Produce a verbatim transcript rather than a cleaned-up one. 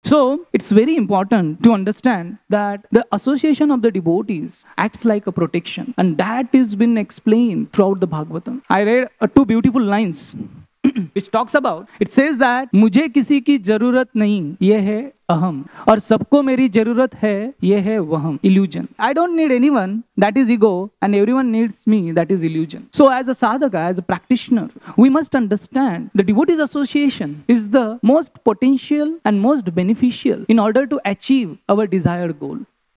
So it's very important to understand that the association of the devotees acts like a protection, and that has been explained throughout the Bhagavatam. I read uh, two beautiful lines which talks about, it says that मुझे किसी की जरूरत नहीं, ये है अहम, और सबको मेरी जरूरत है, ये है वहम, illusion. I don't need anyone, that is ego, and everyone needs me, that is illusion. So as a sadhaka, as a practitioner, we must understand the devotees association is the most potential and most beneficial in order to achieve our desired goal.